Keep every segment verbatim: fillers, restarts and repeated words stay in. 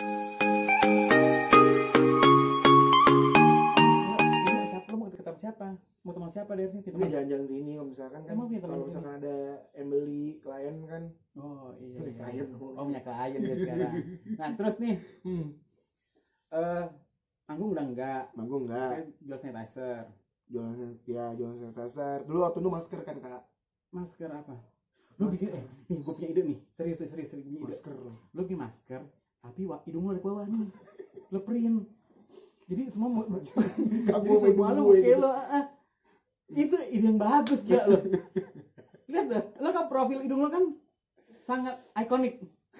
Siapa lu mau deket sama siapa? Mau teman siapa dari sini? Ini jalan-jalan sini kalau misalkan kan. Emang punya teman Kalau di sini? misalkan ada Emily klien kan. Oh iya. Punya iya. klien. Oh punya klien dia sekarang. Nah terus nih, Hmm. eh manggung udah enggak? Manggung enggak? Kayak jual sanitizer. Jualan ya jualan sanitizer. Dulu waktu itu masker kan kak. Masker apa? Lu bikin, eh, nih gue punya ide nih, serius serius serius punya ide. Masker. Lu bikin masker, tapi wa, hidung lu ada di bawah nih, lu print. Jadi semua mau, jadi semua lu kayak lo, ah, itu ide yang bagus ya lo. Lihat dah, lo kan profil hidung lo kan sangat ikonik.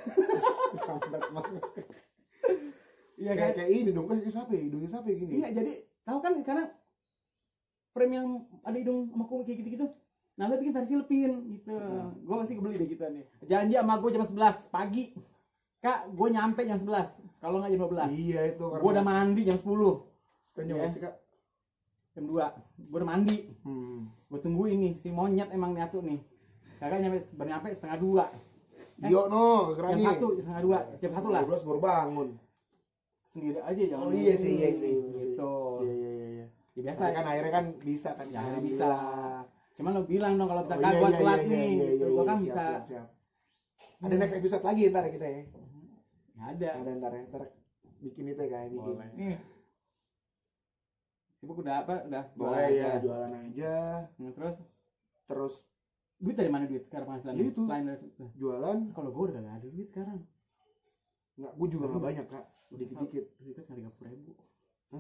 Iya kan? Kayak kayak ini dong, kayak siapa ya? Hidungnya siapa ya gini? Enggak, jadi tahu kan karena frame yang ada hidung sama kumis kayak gitu-gitu. Nah, lo bikin versi lepin gitu. Hmm. Gue masih kebeli deh gitu nih. Janji sama gue jam sebelas pagi. Kak, gue nyampe jam sebelas. Kalau nggak jam dua belas. Iya itu. Gue udah mandi jam sepuluh. Sekarang jam berapa sih kak? Jam dua. Gue udah mandi. Hmm. Gue tungguin nih si monyet emang nyatu nih. Kakak nyampe baru nyampe setengah dua. Eh, Yo no, jam satu setengah dua. Jam satu lah. dua belas baru bangun. Sendiri aja jangan. Oh iya sih, iya sih. Gitu. Iya iya iya. Ya biasa Tapi kan akhirnya kan bisa kan. Ya akhirnya bisa. Cuman lo bilang dong kalau bisa Oh, kak iya, gue iya, telat iya, nih. iya, Gitu. iya, Gue iya, kan siap, bisa. Siap, siap. Ada next episode lagi ntar kita ya. Nggak ada. Ada ntar ya, ntar bikin itu ya kayak bikin. Boleh. Nih. Sibuk udah apa? Udah Boleh ya, jualan aja. Nah, terus Terus duit dari mana duit sekarang penghasilan? Ya itu. Selain dari itu. jualan. Kalau gue udah gak ada duit sekarang. Nggak, gue juga nggak banyak kak. Dikit-dikit. Duitnya cuma tiga puluh ribu. Hah?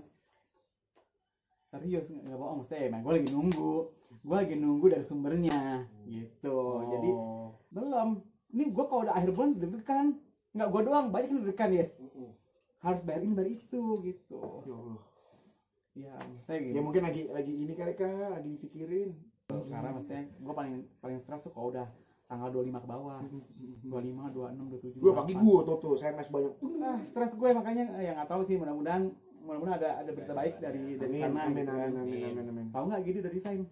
Serius nggak bohong maksudnya. Emang gue lagi nunggu. Gue lagi nunggu dari sumbernya. Gitu. Oh. Jadi belum. Ini gue kalau udah akhir bulan deg-degan. Nggak gue doang, banyak yang deg-degan ya. Uh-uh. Harus bayar ini bayar itu gitu. Ya Allah. Ya maksudnya gitu. Ya mungkin lagi lagi ini kali kak, lagi pikirin. Karena maksudnya gue paling paling stres tuh kalau udah tanggal dua puluh lima ke bawah. dua puluh lima, dua puluh enam, dua puluh tujuh. Gue pagi gue tuh tuh, saya mes banyak. Ah, stres gue makanya ya nggak tahu sih, mudah-mudahan mudah-mudahan ada ada berita baik dari dari Amin, sana amin, gitu kan. amin, amin, amin, amin. Tahu nggak Gidi dari desain?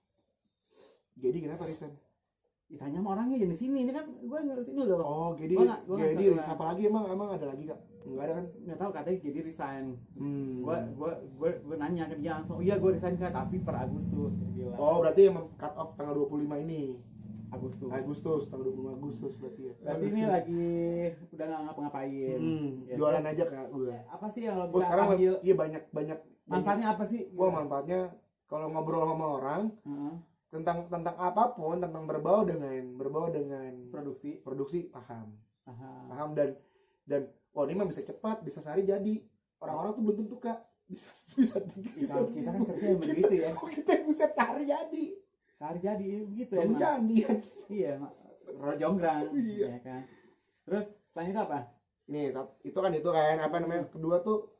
Jadi kenapa resign? Ditanya sama orangnya jadi sini, ini kan gue ngurus ini loh. Oh, jadi Gua nggak- gua nggak jadi tahu, siapa lagi emang emang ada lagi kak? Enggak ada kan? Nggak tahu katanya jadi resign. Hmm. Gue gue gue gue nanya ke dia langsung, iya gue resign kak, tapi per Agustus dia bilang. Oh, berarti emang cut off tanggal dua puluh lima ini. Agustus. Agustus, tanggal dua puluh lima Agustus berarti ya. Berarti ini lagi udah nggak ngapa-ngapain. Hmm, Ya, jualan terus aja kak gue. apa sih yang lo Gue bisa sekarang ambil? iya banyak banyak. Manfaatnya apa sih? Gue manfaatnya kalau ngobrol sama orang Heeh. tentang tentang apapun, tentang berbau dengan berbau dengan Produksi. produksi paham, Aha. paham dan dan oh ini mah bisa cepat, bisa sehari jadi. Orang-orang tuh belum tentu kak bisa bisa tiga bisa Kita, kita kan kerja yang begitu ya. Kok kita yang bisa sehari jadi? Sehari jadi begitu Belum emang. jadi kan? Iya, mak. Rojonggrang. Iya. Ya kan. Terus selain itu apa? Nih, sat- itu kan itu kan apa namanya? Kedua tuh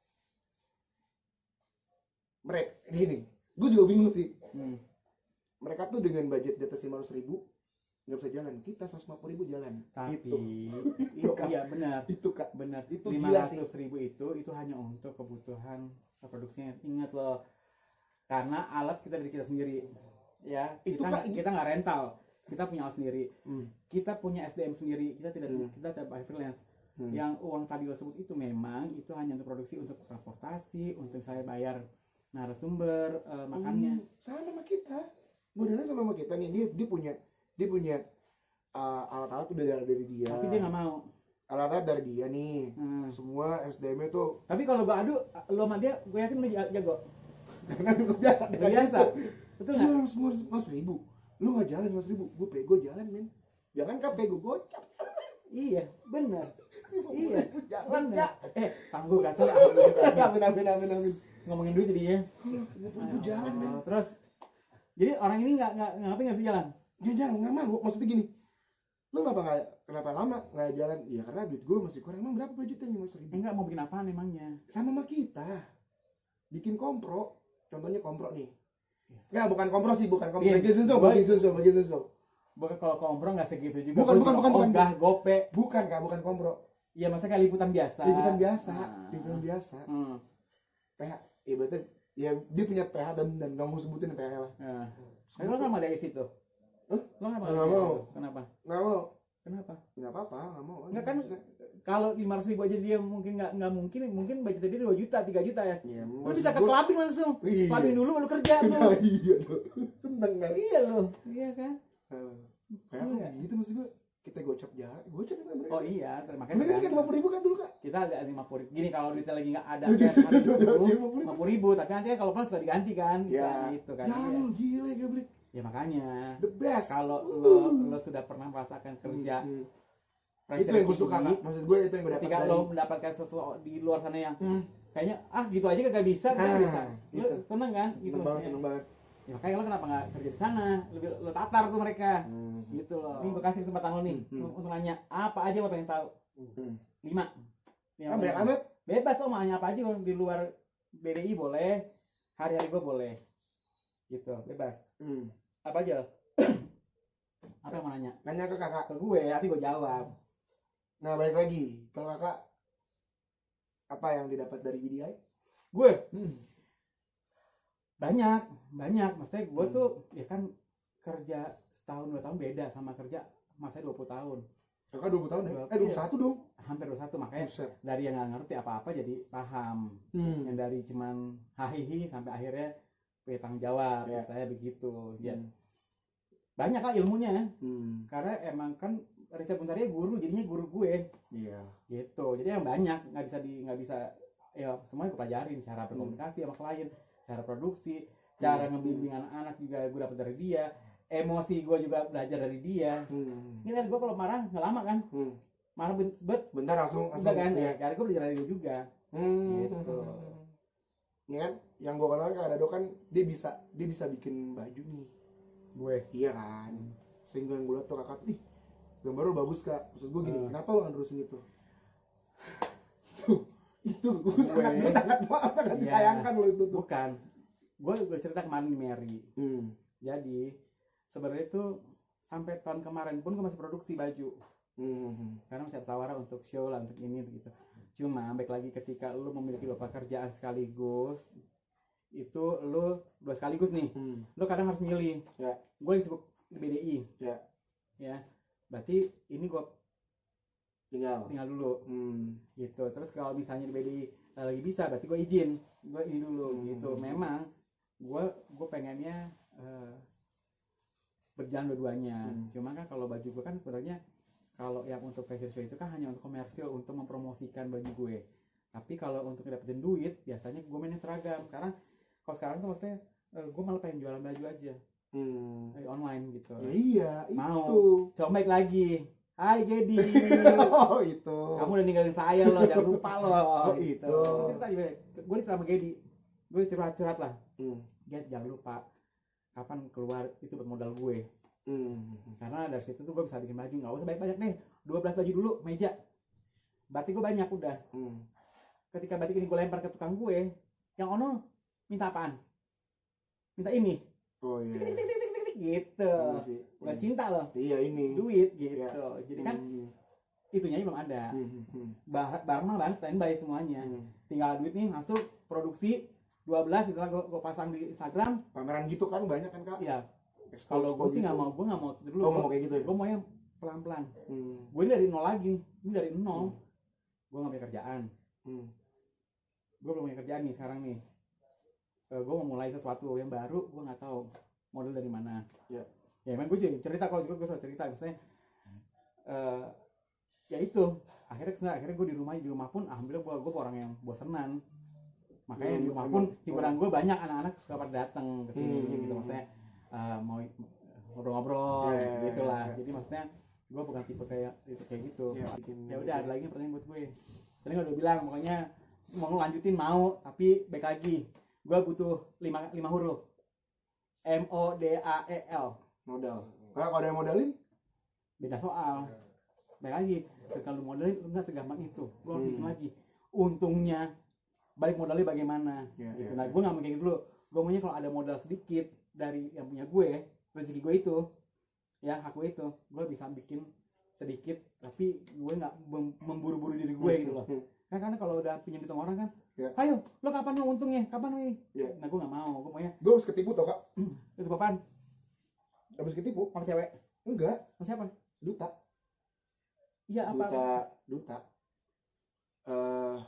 mereka gini, gue juga bingung sih. Hmm. Mereka tuh dengan budget di atas lima ratus ribu nggak bisa jalan, kita seratus lima puluh ribu jalan. Tapi Itu, itu Kak. iya benar. itu kak. Benar. Itu lima gila ratus ribu itu itu hanya untuk kebutuhan produksinya. Ingat loh. Karena alat kita dari kita sendiri. Ya, Itu, kita Kak, ini- kita nggak rental. Kita punya alat sendiri. Hmm. Kita punya S D M sendiri. Kita tidak Hmm. kita tidak bayar freelance. Hmm. Yang uang tadi lo sebut itu memang itu hanya untuk produksi, untuk transportasi, untuk saya bayar narasumber, uh, makannya. Hmm, sama sama kita. Modelnya sama sama kita nih. Dia dia punya dia punya uh, alat-alat udah dari, dari dia. Tapi dia nggak mau. Alat-alat dari dia nih. Hmm. Semua S D M-nya tuh Tapi kalau gua adu, lo sama dia, gue yakin lo jago. karena udah biasa. Udah biasa. Betul Lu nggak? harus ngurus ribu. Lu nggak jalan ngurus ribu. Gue pego jalan men. Jangan kan pego gocap. Iya, benar. Iya, Jalan benar. ya. Eh, tangguh gatel. Amin amin amin amin. Ngomongin duit jadinya. Gue jalan men. Oh, terus, jadi orang ini nggak nggak nggak ngapain nggak bisa jalan? Dia jalan nggak mau. Maksudnya gini. Lu kenapa nggak kenapa lama nggak jalan? Ya karena duit gue masih kurang. Emang berapa budgetnya lima ratus ribu? Enggak mau bikin apaan emangnya? Sama sama kita. Bikin kompro. Contohnya kompro nih. Nggak, bukan kompro sih, bukan kompro. Iya. Bagian susu, bagian susu, bagian susu. Bukan kalau komprong nggak segitu juga. Bukan, bukan, bukan, bukan. Ogah, gope. Bukan kak, bukan kompro. Iya, masa kayak liputan biasa. Liputan biasa, Nah. liputan biasa. Hmm. P H, ya berarti ya dia punya P H dan dan nggak mau sebutin P H lah. Nah. Tapi lo nggak mau ada isi tuh? Hah? Lo nggak mau? Nggak ada isi mau. tuh? Kenapa? Nggak mau, Kenapa? nggak apa-apa, nggak mau. Nggak kan? kalau lima ratus ribu aja dia mungkin nggak nggak mungkin mungkin budget dia dua juta tiga juta ya. Iya, Lu bisa ke clubbing langsung. Iya. Clubbing dulu lu kerja tuh. Nah, iya tuh. Seneng kan? Iya loh. Iya kan? Uh, kayak Iya. gitu maksud gue. Kita gocap jalan, gocap kan mereka. Oh iya, makanya Mereka sih kan kan lima puluh ribu kan dulu kak. kita ada lima puluh ribu. Gini kalau duitnya lagi nggak ada Udah, kan udah, udah, lima puluh ribu, tapi nanti kan kalau pulang suka diganti kan, Ya, gitu kan. jalan Iya. lu gila gablik. Ya makanya The best. kalau lo lo sudah pernah merasakan kerja Hmm, hmm. pressure Itu yang gue tinggi, suka kak. Maksud gue itu yang gue dapat ketika dari. lo mendapatkan sesuatu di luar sana yang Hmm. kayaknya ah gitu aja kagak bisa, Ah, nggak bisa. Lo gitu. seneng kan? Gitu Seneng banget, maksudnya. seneng banget. Ya makanya lo kenapa nggak kerja di sana? Lebih lo tatar tuh mereka. Hmm. Gitu loh. Ini gue kasih kesempatan lo nih Hmm. untuk nanya apa aja lo pengen tahu. Hmm. Lima. Lima Ah, banyak pertanyaan. amat. Bebas lo mau nanya apa aja lo di luar B D I boleh, hari-hari gue boleh. Gitu, bebas. Hmm. Apa aja lo? Apa yang mau nanya? Nanya ke kakak. Ke gue, nanti gue jawab. Nah balik lagi, kalau kakak apa yang didapat dari B D I? Gue Hmm. banyak, banyak. Maksudnya gue Hmm. tuh ya kan kerja setahun dua tahun beda sama kerja masa dua puluh tahun. Kakak dua puluh tahun ya? Dua- Eh dua puluh satu dong. Hampir dua puluh satu, makanya Buset. dari yang nggak ngerti apa-apa jadi paham. Hmm. Yang dari cuman hahihi sampai akhirnya punya tanggung jawab. Ya. Saya begitu. Ya. Hmm. Banyak lah ilmunya. Hmm. Karena emang kan Richard Buntaria guru, jadinya guru gue. Iya. Gitu. Jadi yang banyak, nggak bisa di nggak bisa ya semuanya gue pelajarin, cara berkomunikasi sama klien, cara produksi, cara Hmm. ngebimbing anak-anak juga gue dapet dari dia, emosi gue juga belajar dari dia. Hmm. Ini kan gue kalau marah nggak lama kan, Hmm. marah bet, bet Bentar langsung langsung. enggak kan, Iya. ya karena gue belajar dari dia juga. Hmm. Gitu. Ini kan yang gue kenal Kak Dado kan dia bisa dia bisa bikin baju nih. Gue Iya kan. Sering gue yang gue liat tuh kakak, ih gambar lo bagus kak. Maksud gue gini, Hmm. kenapa lo nerusin itu? Tuh, itu gue sangat gue sangat sangat sangat Iya. disayangkan lo itu tuh. bukan, gue gue cerita kemarin di Mary. Hmm. Jadi sebenarnya itu sampai tahun kemarin pun gue masih produksi baju. Hmm. Karena masih ada tawaran untuk show lah, untuk ini untuk gitu. Cuma baik lagi ketika lu memiliki dua pekerjaan sekaligus, itu lu dua sekaligus nih, Hmm. lu kadang harus milih. Ya. Gue lagi sibuk di B D I, Ya. ya berarti ini gue Tinggal. tinggal dulu Hmm. gitu. Terus kalau misalnya di B D I lagi bisa, berarti gue izin, gue ini dulu Hmm. gitu. Memang gue gue pengennya eh, berjalan dua-duanya. Hmm. Cuma kan kalau baju gue kan sebenarnya kalau yang untuk fashion show itu kan hanya untuk komersil, untuk mempromosikan baju gue. Tapi kalau untuk dapetin duit, biasanya gue mainin seragam. Sekarang, kalau sekarang tuh maksudnya eh, gue malah pengen jualan baju aja Hmm. eh, online gitu. Ya iya, Mau. itu. Coba baik lagi. Hai Gedi. Oh itu. Kamu udah ninggalin saya loh, jangan lupa loh. Oh, gitu. itu. Cerita juga, gue cerita sama Gedi. Gue curhat-curhat lah. Hmm. Ged, jangan lupa kapan keluar itu bermodal gue. Hmm. Karena dari situ tuh gue bisa bikin baju, nggak usah banyak-banyak nih, dua belas baju dulu meja, batik gue banyak udah. Hmm. Ketika batik ini gue lempar ke tukang gue, yang ono minta apaan? Minta ini, Oh iya. tik tik tik tik tik tik gitu. Iya sih. Bukan cinta loh, Iya ini. duit gitu. Iya. Jadi kan Hmm. itunya belum ada. Hmm. Hmm. Bar barang mah barang standby semuanya. Hmm. Tinggal duit nih masuk produksi dua belas, misalnya gue, gue pasang di Instagram. Pameran gitu kan banyak kan kak? Ya Expo- kalau gue expo sih nggak gitu. mau, gue nggak mau itu dulu. Oh nggak mau kayak gitu ya? Gue maunya pelan-pelan. Hmm. Gue ini dari nol lagi, ini dari nol. Gue nggak punya kerjaan. Hmm. Gue belum punya kerjaan nih sekarang nih. Uh, gue mau mulai sesuatu yang baru, gue nggak tahu modal dari mana. Ya. Ya emang gue juga cerita, kalau gue gue selalu cerita, misalnya uh, ya itu akhirnya kesana, akhirnya gue di rumah di rumah pun alhamdulillah gue gue orang yang bosenan. Makanya Hmm, di rumah emang. pun hiburan gue banyak, anak-anak suka pada datang ke sini Hmm. gitu, maksudnya uh, mau ngobrol-ngobrol Ya, ya, gitu lah. ya. Jadi maksudnya gue bukan tipe kayak itu kayak gitu. Ya, Ya udah, ada lagi nih pertanyaan buat gue. Tadi gue udah bilang pokoknya mau lanjutin mau, tapi baik lagi gue butuh lima lima huruf. M O D A E L. Modal. Kalau ada yang modalin? Beda soal. Baik lagi, kalau lu modalin lu nggak segampang itu. Lu harus Hmm. bikin lagi. Untungnya balik modalnya bagaimana? Ya, gitu. ya, Nah, ya. gue nggak mau kayak gitu dulu. Gue maunya kalau ada modal sedikit dari yang punya gue, rezeki gue itu, ya hak gue itu, gue bisa bikin sedikit, tapi gue nggak mem- memburu-buru diri gue gitu loh. Hmm. Kan karena kalau udah pinjam duit sama orang kan, Ya. ayo, lo kapan lo untungnya? Kapan lo ini? Ya. Nah, gue nggak mau. Gue maunya Gue habis ketipu tau kak? itu apaan? Habis ketipu? Sama cewek? Enggak. Sama siapa? Duta. Iya apa? Duta. Duta.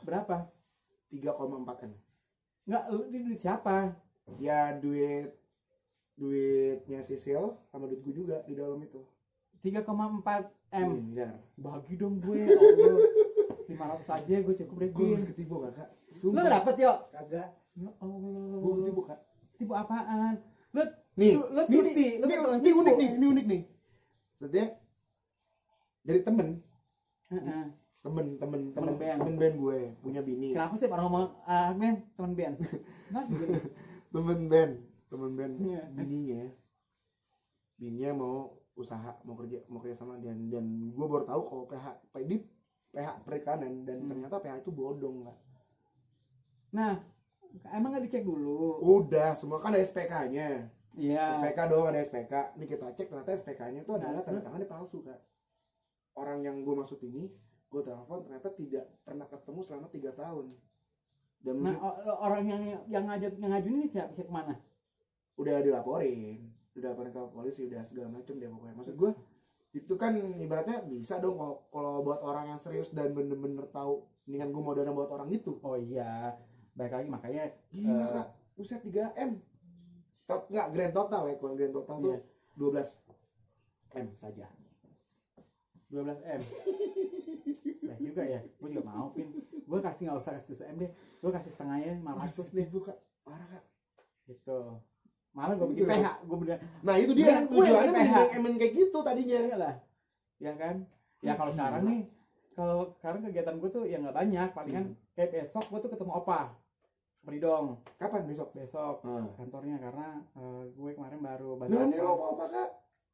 Berapa? tiga koma empat M. Enggak, lu ini duit siapa? Ya duit duitnya Sisil sama duit gue juga di dalam itu. tiga koma empat M. Miliar. Bagi dong gue, ya Allah. lima ratus aja gue cukup deh. Gue harus ketipu kakak. Lu dapet yo? Kagak. Ya Allah. Gue ketipu kak. Tipu apaan? Lu Nih, lu, lu nih, tuti, lu ini, kan tukang ini tipu. unik nih, ini unik nih. Maksudnya dari temen, Heeh. temen, temen, temen, Temen band. temen band gue punya bini. Kenapa sih orang ngomong ah men, teman band? Mas gitu. Temen band, temen band Iya. bininya, bininya mau usaha, mau kerja, mau kerja sama dan dan gue baru tahu kalau P H, di P H perikanan dan Hmm. ternyata P H itu bodong kak. Nah, emang nggak dicek dulu? Udah, semua kan ada S P K-nya. Iya. S P K dong, ada S P K. Ini kita cek ternyata S P K-nya itu Nah, adalah tanda terus? tangannya palsu kak. Orang yang gue maksud ini, gue telepon ternyata tidak pernah ketemu selama tiga tahun. Dan Nah, o- orang yang yang ngajak yang ngajuin ini siapa? Siapa kemana? udah dilaporin, udah dilaporin ke polisi, udah segala macam dia pokoknya. Maksud gue itu kan ibaratnya bisa dong kalau kalau buat orang yang serius dan bener-bener tahu mendingan gue mau dana buat orang itu. Oh iya, baik lagi makanya Gila eh, kak, buset tiga M. Tot, nggak grand total ya, kalau grand total tuh Iya. dua belas M saja. dua belas M. Nah juga ya, gue juga mau pin. Gue kasih nggak usah kasih se-M deh, gue kasih setengahnya lima ratus deh. Ibu kak, parah kak. Gitu. Malah gue bikin P H, gue bener. Nah itu dia Gue- gue tujuannya yang P H. mending emen kayak gitu tadinya. Iya lah, ya kan? Ya kalau sekarang nih, kalau sekarang kegiatan gue tuh ya nggak banyak, palingan kayak besok gue tuh ketemu Opa, beri dong Kapan besok? besok Ah. kantornya karena eh, gue kemarin baru Nah bantu ini apa apa kak?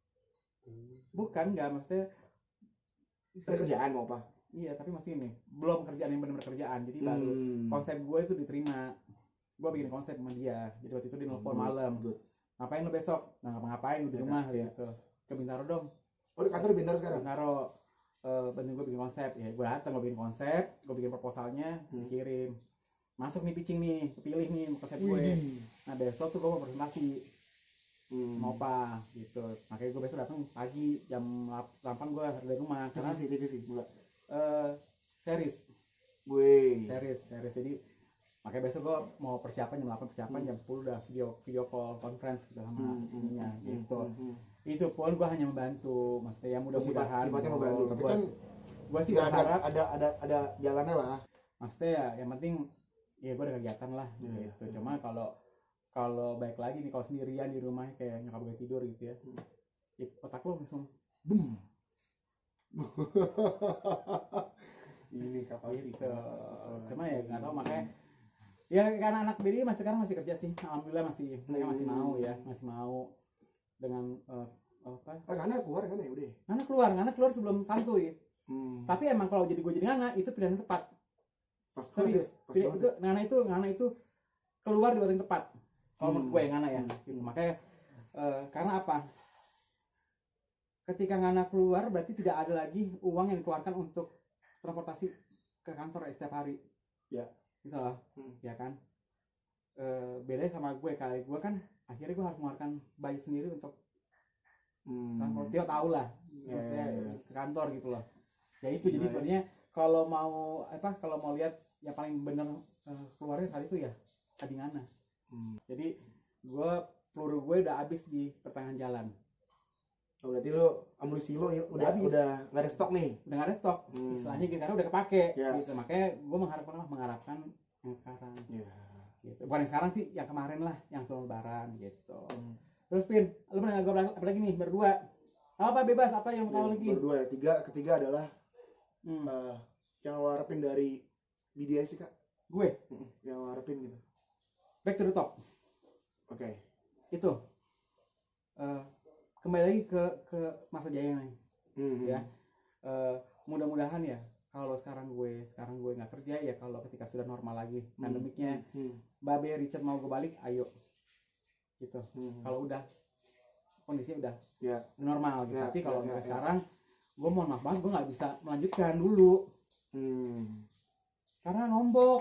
bukan nggak maksudnya Ada kerjaan mau apa? iya tapi masih ini belum kerjaan yang benar-benar kerjaan jadi baru Hmm. konsep gue itu diterima gue bikin konsep sama dia jadi waktu itu dia nelfon malam Good. ngapain lo besok nah ngapa-ngapain gue di Ya, rumah ya. gitu ke Bintaro dong Oh di kantor di Bintaro sekarang? Bintaro eh bantuin gue bikin konsep ya gue datang gue bikin konsep gue bikin proposalnya Hmm. dikirim masuk nih pitching nih kepilih nih konsep gue Wih. nah besok tuh gue mau presentasi Hmm. mau apa gitu makanya gue besok datang pagi jam delapan gue harus dari rumah karena Divisi, divisi, enggak. eh series Gue. series series jadi makanya besok gue mau persiapan jam delapan persiapan Hmm. jam sepuluh udah video video call conference gitu sama Hmm, hmm, ininya hmm, gitu hmm, hmm. itu pun gue hanya membantu maksudnya ya mudah-mudahan Sifatnya membantu, tapi gue kan gue sih nggak ada berharap ada ada ada jalannya lah. maksudnya ya yang penting ya gue ada kegiatan lah Iya. gitu cuma kalau kalau baik lagi nih kalau sendirian di rumah kayak nyokap gue tidur gitu ya Hmm. ya, otak lo langsung Boom. Ini kapasitas. gitu cuma ya nggak tahu makanya ya karena anak bini masih sekarang masih kerja sih alhamdulillah masih mereka masih mau ya masih mau dengan eh, apa Ah, Ngana keluar kan ya udah. Ngana keluar Ngana keluar sebelum santuy Hmm. tapi emang kalau jadi gue jadi Ngana itu pilihan yang tepat Pas serius banget, pas Pilihan- banget. itu Ngana itu Ngana itu keluar di waktu yang tepat kalau Hmm. menurut gue Ngana ya Hmm. gitu. makanya eh, karena apa ketika Ngana keluar berarti tidak ada lagi uang yang dikeluarkan untuk transportasi ke kantor ya, setiap hari Ya. gitu loh Hmm. ya kan Eh bedanya sama gue kayak gue kan akhirnya gue harus mengeluarkan bayi sendiri untuk Hmm. transport Tio tau lah Ya, maksudnya ya, ya. ke kantor gitu loh ya itu jadi Gila ya. sebenarnya kalau mau apa kalau mau lihat yang paling bener eh, keluarnya saat itu ya Adi Ngana Hmm. jadi gue peluru gue udah habis di pertengahan jalan Oh, berarti lo amunisi lo ya, udah habis. udah nggak ada stok nih. udah gak ada stok Hmm. istilahnya gitu karena udah kepake Ya. gitu makanya gue mengharapkan apa mengharapkan yang sekarang Ya. gitu bukan yang sekarang sih yang kemarin lah yang sebelum lebaran gitu Hmm. terus Pin lu pernah gue apa lagi nih berdua apa bebas apa yang mau tahu lagi Berdua ya. Tiga, ketiga adalah hmm. eh, yang lo harapin dari B D I sih kak. gue Mm-mm, yang lo harapin gitu. back to the top Oke. itu eh, kembali lagi ke ke masa jaya nih Hmm. ya Eh, mudah-mudahan ya kalau sekarang gue sekarang gue nggak kerja ya kalau ketika sudah normal lagi pandemiknya Hmm. Babe Richard mau gue balik ayo gitu Hmm. kalau udah kondisinya udah Ya. normal gitu Ya, tapi kalau ya, misalnya ya, ya. sekarang gue mohon maaf banget gue nggak bisa melanjutkan dulu Hmm. karena nombok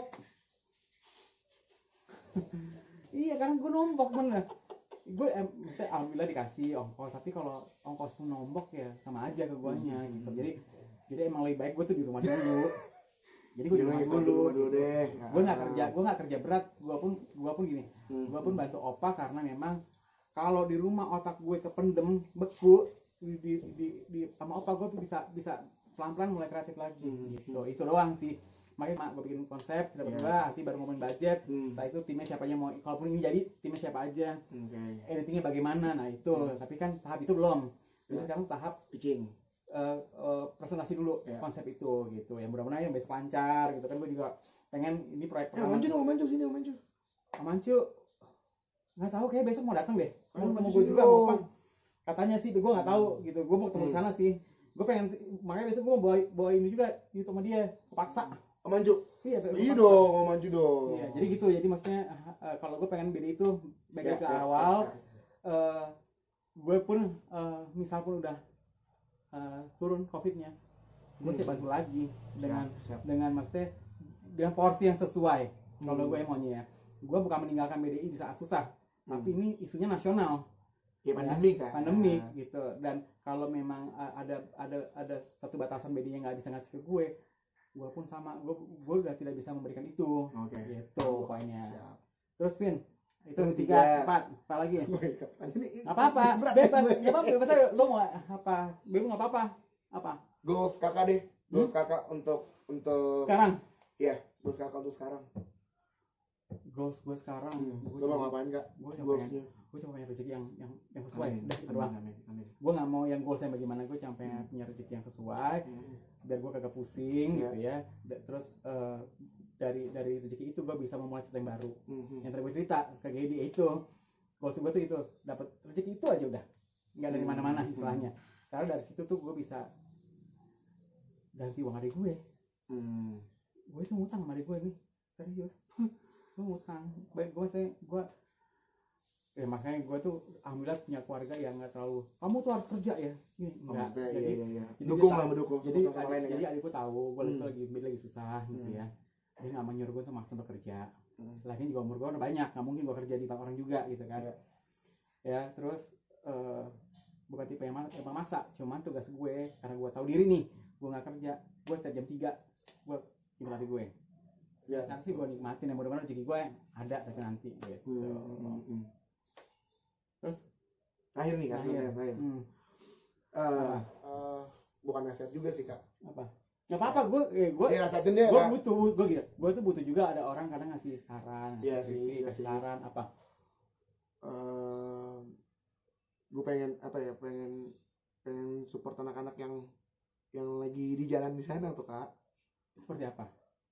iya karena gue nombok bener gue eh, maksudnya alhamdulillah dikasih ongkos tapi kalau ongkos pun nombok ya sama aja ke guanya gitu jadi jadi emang lebih baik gue tuh di rumah dulu Jadi gue di rumah Jangan dulu, dulu deh. gue nggak kerja gue nggak kerja berat, gue pun gue pun gini, Hmm. gue pun bantu opa karena memang kalau di rumah otak gue kependem beku di di di, di sama opa gue bisa bisa pelan pelan mulai kreatif lagi Hmm. gitu. Itu doang sih, makanya gue bikin konsep kita berdua, nanti baru ngomongin budget, Hmm. setelah itu timnya siapa aja mau, kalaupun ini jadi timnya siapa aja, Oke. editingnya bagaimana, nah itu. Hmm. Tapi kan tahap itu belum, jadi Ya. sekarang tahap Pitching. uh, uh, presentasi dulu Ya. konsep itu gitu, yang mudah-mudahan yang besok lancar gitu kan. Gue juga pengen ini proyek Eh, pertama. Mancu dong, Mancu sini, Mancu. Mancu nggak tahu, kayak besok mau datang deh, Ayo, mau Mancu gue sini juga dong. mau Pan. Katanya sih, gue nggak tahu gitu, gue mau ketemu di Hmm. sana sih, gue pengen, makanya besok gue mau bawa bawa ini juga YouTube sama dia, kepaksa. Oh, Mancu. Iya, tapi Iya kepaksa. dong, oh, Mancu dong. Iya, jadi gitu, jadi maksudnya uh, kalau gue pengen beda itu baik Ya, ke ya, awal, ya. uh, gue pun uh, misal pun udah uh, turun covidnya, gue Hmm. siap bantu lagi dengan Siap, siap. dengan maksudnya dengan porsi yang sesuai. Kalau Hmm. gue maunya ya, gue bukan meninggalkan B D I di saat susah, Hmm. tapi ini isunya nasional, Ya pandemi kan. pandemi gitu. Dan kalau memang uh, ada ada ada satu batasan B D I yang nggak bisa ngasih ke gue, gue pun sama, gue gue udah tidak bisa memberikan itu. Oke. Gitu pokoknya. Siap. Terus Pin, itu Yang tiga, ketiga. empat, apa lagi? Woi, kapan ini? Nggak apa-apa, Berat bebas, gue. nggak apa-apa, bebas aja. Lo mau apa? Bebas nggak apa-apa. Apa? Goals kakak deh. Goals kakak untuk untuk Sekarang? Iya, goals kakak untuk sekarang. Goals gue sekarang, Hmm. gue Lo mau ngapain kak? gue cuma pengen, Goalsnya. gue cuma pengen rezeki yang yang yang sesuai. Amin. Udah, itu doang. Amin, amin. Gue nggak mau yang goals yang bagaimana, gue cuma pengen punya rezeki yang sesuai, Hmm. biar gue kagak pusing Iya. gitu ya. Da- terus eh, dari dari rezeki itu gue bisa memulai sesuatu yang baru. Hmm. Yang tadi gue cerita ke Gedi itu, goals gue tuh itu, dapat rezeki itu aja udah, nggak dari Hmm. mana-mana istilahnya. Karena dari situ tuh gue bisa ganti uang adik gue. Hmm. Gue itu ngutang sama adik gue nih, serius. Gue ngutang, baik gue saya gue ya makanya gue tuh alhamdulillah punya keluarga yang nggak terlalu kamu tuh harus kerja ya ini Oh, enggak. maksudnya, Jadi iya, iya, iya. jadi Dukung dia lah, tahu- mendukung jadi satu sama adik, lain, jadi ya. adikku tahu gue Hmm. lagi lagi lagi susah gitu Hmm. ya, dia nggak mau nyuruh gue untuk maksa untuk kerja. Hmm. Lagian juga umur gue udah banyak, nggak mungkin gue kerja di tempat orang juga gitu kan. Iya. Ya terus eh, bukan tipe yang, ma- yang memaksa, cuman tugas gue karena gue tahu diri nih, gue nggak kerja, gue setiap jam tiga gue tidur adik gue. Ya. Sekarang sih gue nikmatin, yang mudah-mudahan rezeki gue ada tapi nanti gitu. Hmm. Hmm. Hmm. Terus Terakhir nih kan, terakhir, terakhir. terakhir. hmm, Eh, eh, bukan nasihat juga sih kak. apa? Nggak apa-apa, gue eh, gue Iya, nasihatin deh gue kak. butuh, gue gitu, gue tuh butuh juga ada orang kadang ngasih saran, ngasih Iya sih, kritik, iya kasih sih. saran apa? Eh, gue pengen apa ya, pengen pengen support anak-anak yang yang lagi di jalan di sana tuh kak. Seperti apa?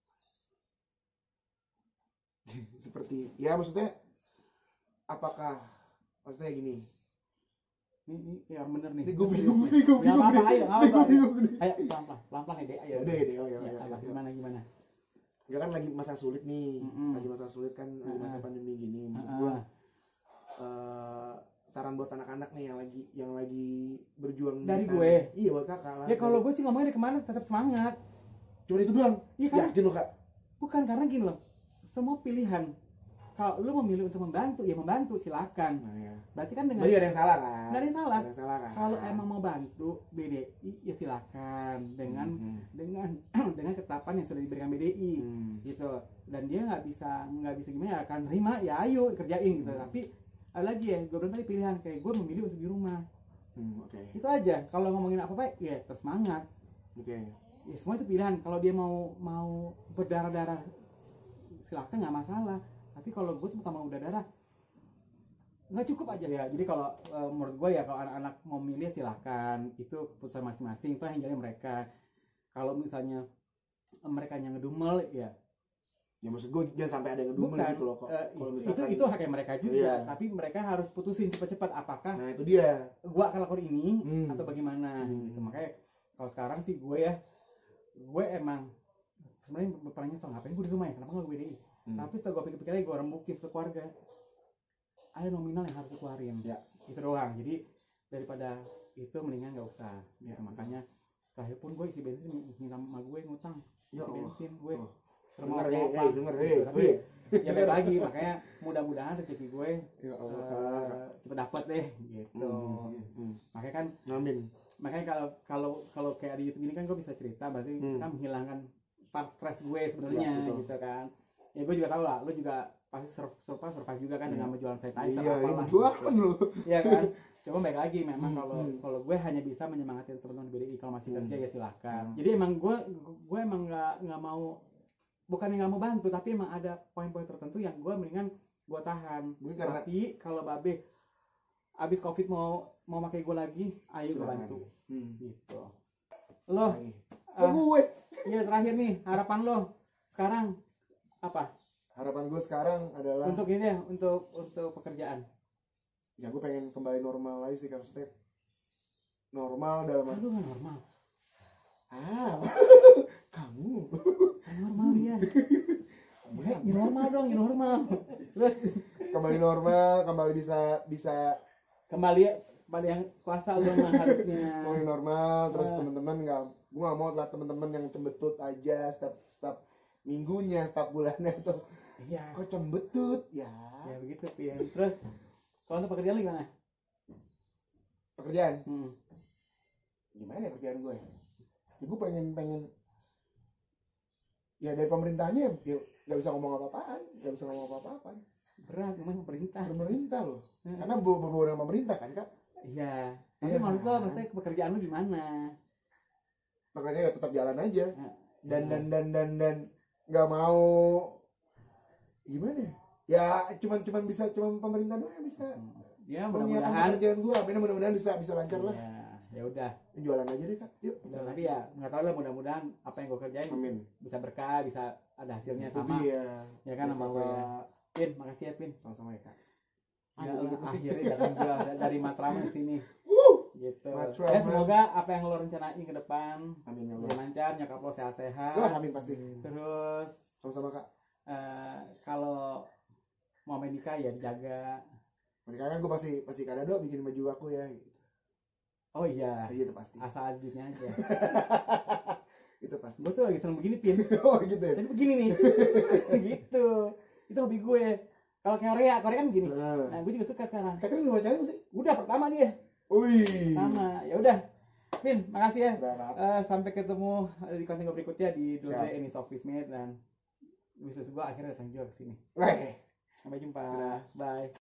Seperti ya maksudnya apakah maksudnya gini. Ini, ini yang bener nih. Ini gue serius bingung, nih. nih gue Ya, bingung. apa-apa, nih. ayo, Ini apa-apa, gue ayo. bingung nih. Ayo pelan-pelan, pelan-pelan ya deh, ayo. Ya udah ya deh, oh ya, Ya, ya, apa, ya. gimana gimana? Enggak kan lagi masa sulit nih, Mm-mm. lagi masa sulit kan, lagi masa Mm-mm. pandemi gini. Maksud Ah, gue ah. eh, saran buat anak-anak nih yang lagi yang lagi berjuang di Dari sana. gue? Iya buat kakak lah. Ya kalau gue sih ngomongnya dari kemana tetap semangat. cuma itu doang. Iya kan? Yakin lo kak? Bukan, karena gini loh, semua pilihan. Kalau lu memilih untuk membantu, ya membantu, silakan. Nah, ya. Berarti kan dengan Berarti ada yang salah kan? nggak ada yang salah. Nggak ada yang salah kan? Kalau emang mau bantu B D I, ya silakan dengan Hmm. dengan dengan ketetapan yang sudah diberikan B D I. Hmm. Gitu. Dan dia nggak bisa nggak bisa gimana ya, akan terima, ya ayo kerjain gitu. Hmm. Tapi ada lagi ya, gue bilang tadi pilihan, kayak gue memilih untuk di rumah. Hmm, oke. Itu aja. Kalau ngomongin apa-apa, ya terus semangat. Oke. Ya semua itu pilihan. Kalau dia mau mau berdarah-darah, silakan, nggak masalah. Tapi kalau gue tuh bukan mau berdarah, nggak cukup aja ya. Jadi kalau e, menurut gue ya, kalau anak-anak mau milih silahkan, itu keputusan masing-masing, itu yang jalan mereka. Kalau misalnya mereka yang ngedumel, ya Ya maksud gue jangan sampai ada yang ngedumel bukan. gitu loh kok. Eh, Kalau itu misalkan itu haknya mereka juga. Iya. Tapi mereka harus putusin cepat-cepat, apakah Nah, itu dia. gue akan lakukan ini Hmm. atau bagaimana. Hmm. Gitu. Makanya kalau sekarang sih gue ya, gue emang sebenarnya pernah nyesel, ngapain gue di rumah ya, kenapa nggak gue B D I. Hmm. Tapi setelah gue pikir-pikir lagi, gue rembukin setelah keluarga, ada nominal yang harus dikeluarin. Ya. Itu doang. Jadi daripada itu mendingan nggak usah. Ya, makanya terakhir pun gue isi bensin minta sama gue ngutang Ya isi Allah. bensin gue. Oh. Ke rumah Denger, opa, eh, denger, gitu. eh, Tapi eh. ya baik lagi, makanya mudah-mudahan rezeki gue Ya Allah. eh, Kak. cepet dapet deh gitu. Hmm. Hmm. Makanya kan Amin. makanya kalau kalau kalau kayak di YouTube ini kan gue bisa cerita, berarti Hmm. kan menghilangkan part stres gue sebenarnya Ya, betul. gitu kan. Ya gue juga tahu lah, lu juga pasti survive survive, survive juga kan Iya. dengan menjual sanitizer Iya, apalah. gua gitu. kan lu. Iya kan. Coba baik lagi memang Hmm, kalau hmm. kalau gue hanya bisa menyemangatin teman-teman B D I kalau masih Hmm. kerja ya silahkan. Hmm. Jadi emang gue gue emang nggak nggak mau, bukan yang nggak mau bantu, tapi emang ada poin-poin tertentu yang gue mendingan gue tahan. Mungkin karena Tapi kalau babe abis covid mau mau pakai gue lagi, ayo gue silakan. bantu Hmm. gitu. Lo Lagi. ah, Oh, gue. iya terakhir nih, harapan lo sekarang apa Harapan gue sekarang adalah untuk ini ya, untuk untuk pekerjaan? ya gue pengen kembali normal lagi sih, kan maksudnya normal dalam Aduh nggak normal, ah kamu nggak normal dia. Gue ini normal dong, ini normal. Terus kembali normal, kembali bisa bisa kembali kembali yang kuasa lo mah harusnya. kembali normal, terus Ah. teman-teman nggak, gue nggak mau lah teman-teman yang cembetut aja setiap setiap minggunya, setiap bulannya tuh Iya. kok cembetut ya. Ya begitu Pin. Terus kalau untuk pekerjaan lo gimana? Pekerjaan Hmm. gimana ya pekerjaan gue? Ya, gue pengen pengen ya dari pemerintahnya ya nggak bisa ngomong apa-apaan, nggak bisa ngomong apa-apaan. Berat memang pemerintah. Pemerintah loh, Hmm. karena ber- berhubungan dengan pemerintah kan kak. Iya. Tapi Iya maksud lo, kan? maksudnya pekerjaan lo gimana? Makanya ya tetap jalan aja Nah, dan ya. dan dan dan dan nggak mau gimana ya? Ya cuman cuman bisa cuman pemerintah doang yang bisa Ya menyiapkan mudah-mudahan. pekerjaan gue. Amin, mudah-mudahan bisa bisa lancar lah. Ya, ya udah. Jualan aja deh kak, yuk. Udah, tapi ya nggak tahu lah, mudah-mudahan apa yang gue kerjain Amin. bisa berkah, bisa ada hasilnya Itu sama. dia. Ya kan sama gue ya. Pin, makasih ya Pin. Sama-sama ya kak. Ya, Aduh, lo gitu. akhirnya datang juga da- dari Matraman sini. Wuh. Gitu. Matraman. Ya semoga apa yang lo rencanain ke depan Amin ya jadi Allah. lancar, nyokap lo sehat-sehat. Wah, amin pasti. Terus Sama-sama kak. eh, kalau mau menikah ya dijaga. Mereka kan gue pasti pasti kadado bikin baju aku ya. Gitu. Oh iya, Nah, gitu pasti. asal ada duitnya aja. Itu pasti. Gue tuh lagi seneng begini Pin. Oh gitu ya. Tapi begini nih. Gitu. Itu hobi gue. Kalau Korea, Korea kan gini. Nah, Nah, gue juga suka sekarang. Catherine lu pacaran sih? Udah pertama dia. Wih. Pertama. Ya udah. Pin, makasih ya. Udah, Kak. Eh, sampai ketemu di konten gue berikutnya di Siap. Dode Enis Office Mate, dan bisnis gue akhirnya datang juga ke sini. Weh. Sampai jumpa. Udah. Bye.